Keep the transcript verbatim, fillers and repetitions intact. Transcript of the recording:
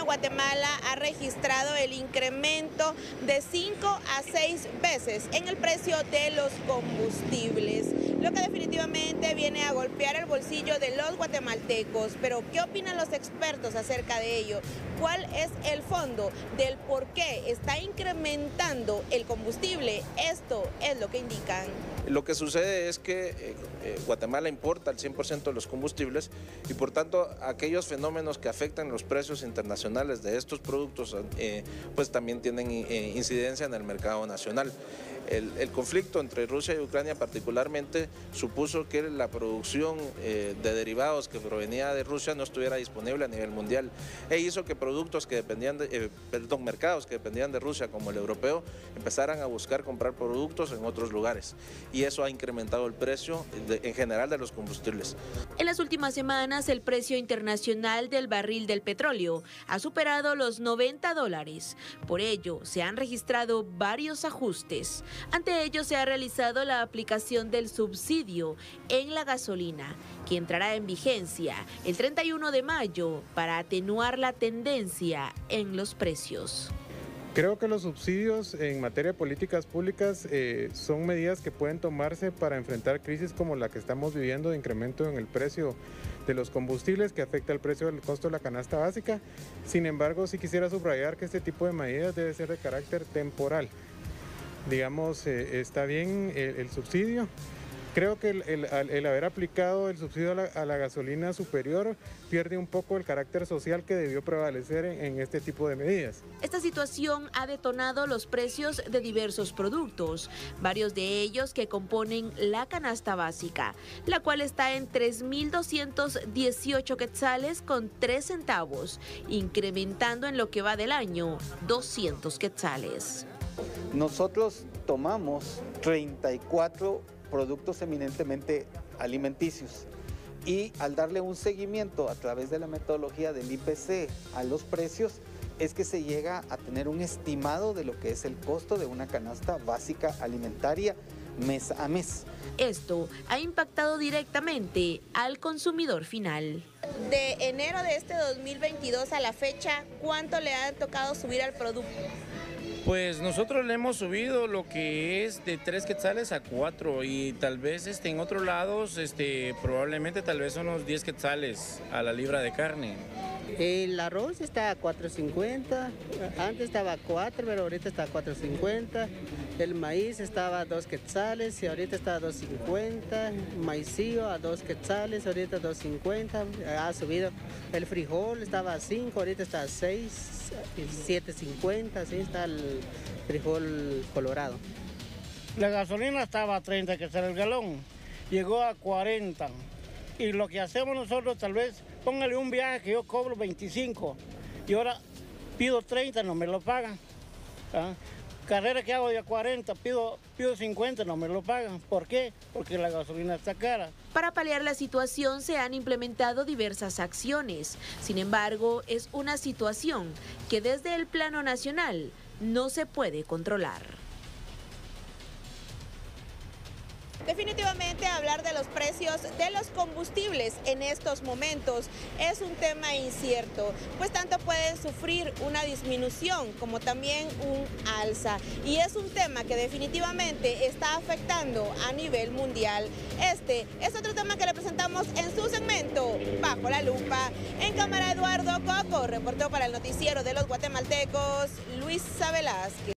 año Guatemala ha registrado el incremento de cinco a seis veces en el precio de los combustibles, lo que definitivamente viene a golpear el bolsillo de los guatemaltecos. Pero ¿qué opinan los expertos acerca de ello? ¿Cuál es el fondo del por qué está incrementando el combustible? Esto es lo que indican. Lo que sucede es que eh, eh, Guatemala importa el cien por ciento de los combustibles y por tanto aquellos fenómenos que afectan los precios internacionales de estos productos eh, pues también tienen eh, incidencia en el mercado nacional. El, el conflicto entre Rusia y Ucrania particularmente supuso que la producción eh, de derivados que provenía de Rusia no estuviera disponible a nivel mundial e hizo que productos que dependían de, eh, perdón, mercados que dependían de Rusia como el europeo empezaran a buscar comprar productos en otros lugares y eso ha incrementado el precio de, en general de los combustibles. En las últimas semanas el precio internacional del barril del petróleo ha superado los noventa dólares. Por ello se han registrado varios ajustes. Ante ello se ha realizado la aplicación del subsidio en la gasolina, que entrará en vigencia el treinta y uno de mayo para atenuar la tendencia en los precios. Creo que los subsidios en materia de políticas públicas eh, son medidas que pueden tomarse para enfrentar crisis como la que estamos viviendo de incremento en el precio de los combustibles que afecta el precio del costo de la canasta básica. Sin embargo, sí quisiera subrayar que este tipo de medidas debe ser de carácter temporal. Digamos, eh, está bien el, el subsidio. Creo que el, el, el haber aplicado el subsidio a la, a la gasolina superior pierde un poco el carácter social que debió prevalecer en, en este tipo de medidas. Esta situación ha detonado los precios de diversos productos, varios de ellos que componen la canasta básica, la cual está en tres mil doscientos dieciocho quetzales con tres centavos, incrementando en lo que va del año doscientos quetzales. Nosotros tomamos treinta y cuatro productos eminentemente alimenticios y al darle un seguimiento a través de la metodología del I P C a los precios es que se llega a tener un estimado de lo que es el costo de una canasta básica alimentaria mes a mes. Esto ha impactado directamente al consumidor final. De enero de este dos mil veintidós a la fecha, ¿cuánto le ha tocado subir al producto? Pues nosotros le hemos subido lo que es de tres quetzales a cuatro y tal vez este, en otros lados este, probablemente tal vez unos diez quetzales a la libra de carne. El arroz está a cuatro cincuenta, antes estaba a cuatro, pero ahorita está a cuatro cincuenta. El maíz estaba a dos quetzales y ahorita está a dos cincuenta. Maicillo a dos quetzales, ahorita a dos cincuenta. Ha subido. El frijol estaba a cinco, ahorita está a seis, siete cincuenta, así está el frijol colorado. La gasolina estaba a treinta quetzales el galón, llegó a cuarenta. Y lo que hacemos nosotros, tal vez, póngale un viaje que yo cobro veinticinco y ahora pido treinta, no me lo pagan. ¿Ah? Carrera que hago de cuarenta, pido, pido cincuenta, no me lo pagan. ¿Por qué? Porque la gasolina está cara. Para paliar la situación se han implementado diversas acciones. Sin embargo, es una situación que desde el plano nacional no se puede controlar. Definitivamente hablar de los precios de los combustibles en estos momentos es un tema incierto, pues tanto pueden sufrir una disminución como también un alza. Y es un tema que definitivamente está afectando a nivel mundial. Este es otro tema que le presentamos en su segmento Bajo la Lupa. En cámara Eduardo Coco, reportó para el noticiero de los guatemaltecos, Luisa Velázquez.